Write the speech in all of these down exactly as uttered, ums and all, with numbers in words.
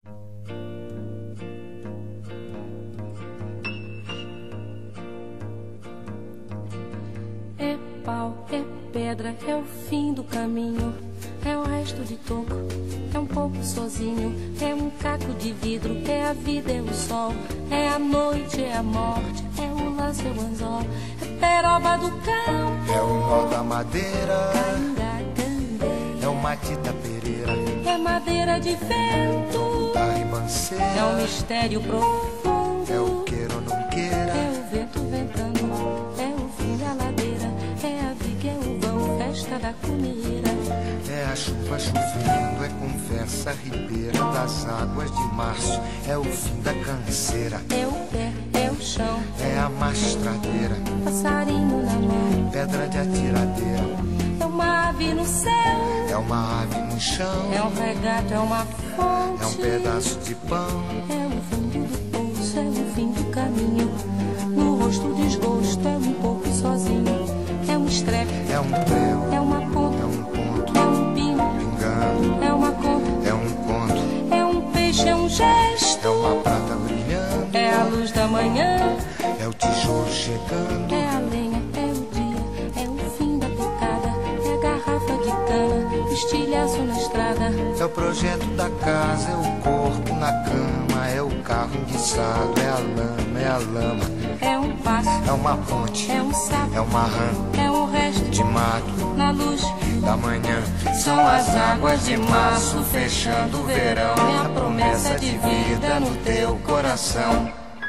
É pau, é pedra, é o fim do caminho, é o resto de toco, é um pouco sozinho, é um caco de vidro, é a vida, é o sol, é a noite, é a morte, é o lance, é o anzol, é peroba do campo, é o nó da madeira, canga, candei, é o matita pereira, é madeira de vento, da ribanceira, é um mistério profundo, é o queira ou não queira, é o vento ventando, é o fim da ladeira, é a viga, é o vão, festa da comida, é a chuva chovendo, é conversa ribeira das águas de março, é o fim da canseira, é o pé, é o chão, é a mastradeira, passarinho na mão, pedra de atiradeira, é uma ave no céu, é uma ave no chão, é um regato, é uma fonte, é um pedaço de pão, é o fundo do poço, é o fim do caminho, no rosto o desgosto, é um pouco sozinho, é um estrepe, é um prego, é uma ponta, é um ponto, é um pino, pingando, é uma conta, é um conto, é um peixe, é um gesto, é uma prata brilhando, é a luz da manhã, é o tijolo chegando, é a lenha, é o dia, é o fim da picada, é a garrafa de cana, estilhaço na estrada, é o projeto da casa, é o corpo na cama, é o carro enguiçado, é a lama, é a lama, é um passo, é uma ponte, é um sapo, é uma rã é um resto de mato na luz da manhã. São as águas de março fechando o verão, é a promessa de vida no teu coração.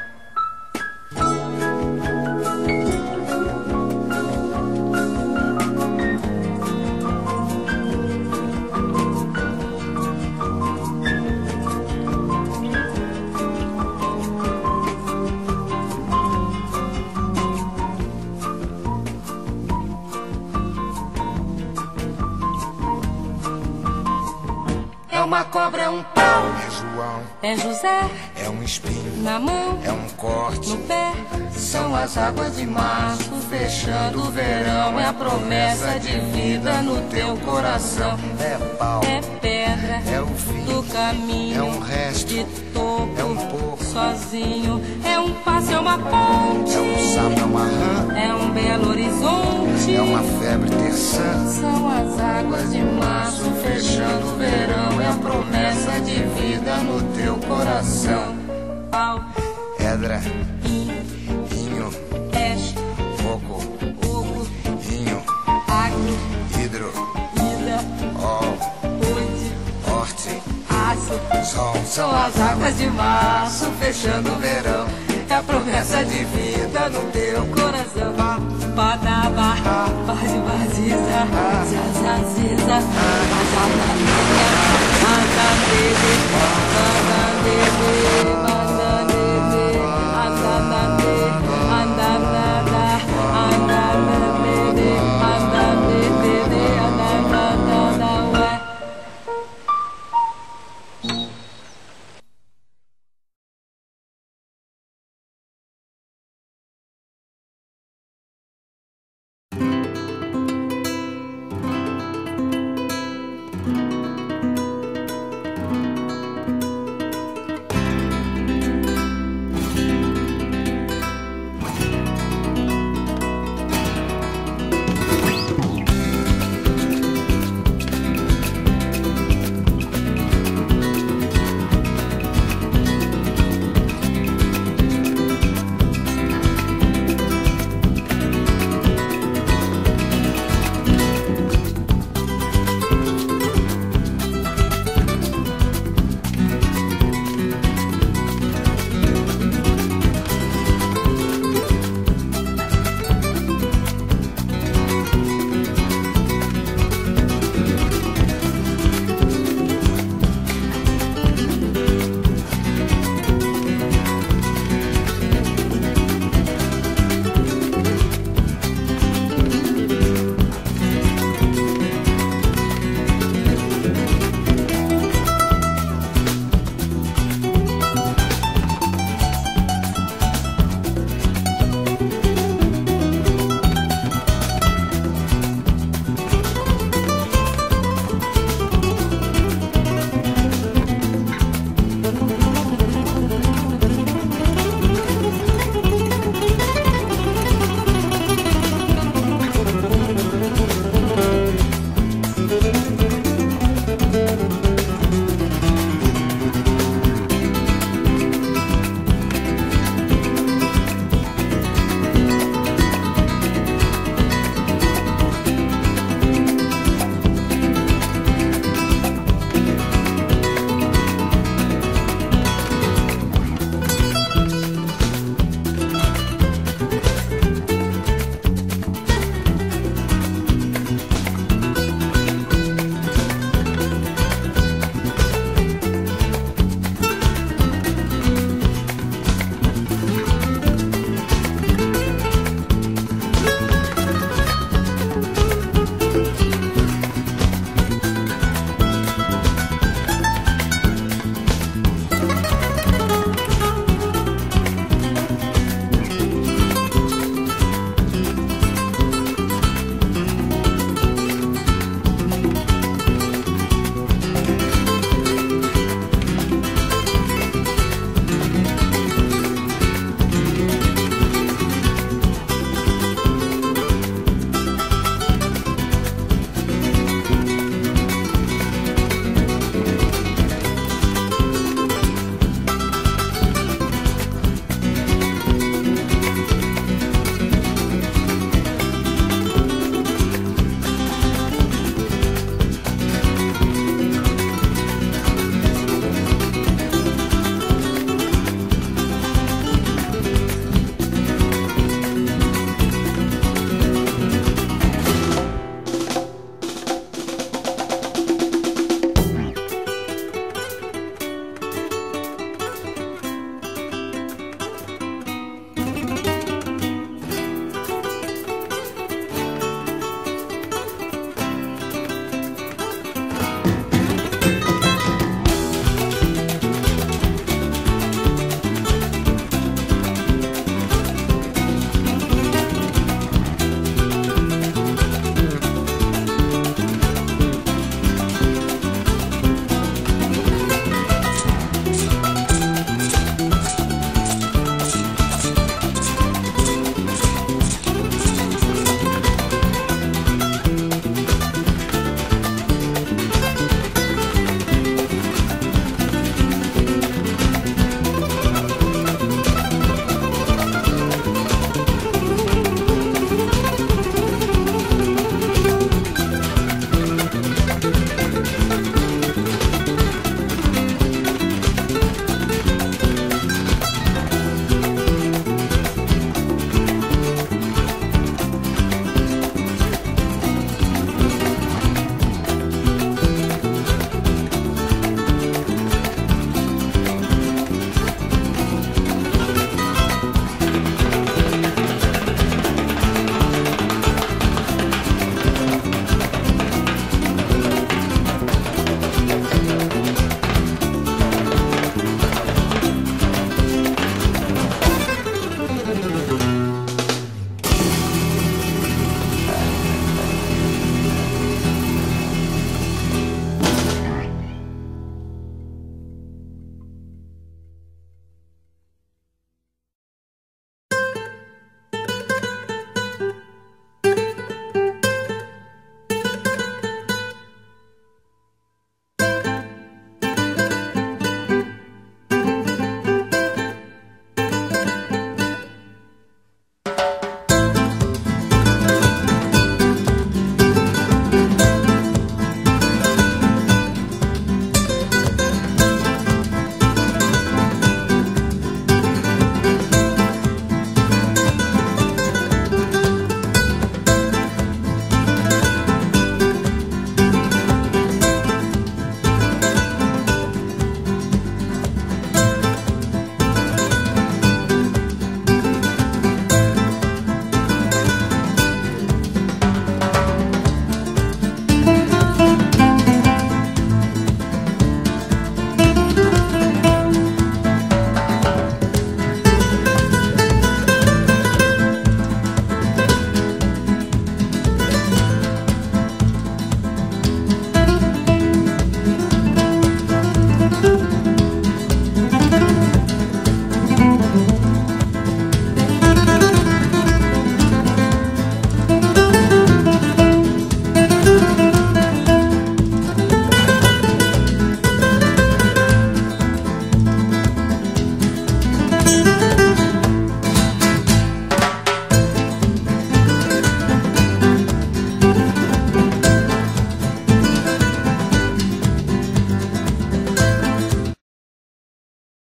É uma cobra, é um pau, É João, é José, é um espinho, na mão, é um corte, no pé, são as águas de março fechando o verão, é a promessa de vida no teu coração. É pau, é pedra, é o fim do caminho, é um resto, de topo, é um pouco, sozinho, é um passo, é uma ponte, é um sapo, é uma rã, é um belo horizonte, é uma febre terçã. são as águas de março fechando o verão, é a promessa de vida no teu coração. Pau, Pedra, in, inho, peixe, coco, oco, vinho, agro, hidro, ida, ol, oide, horte, aço, sol. são as águas de março fechando o verão, é a promessa de vida no teu coração. Badaba, bazi baziza, zazaziza, bazabaziza.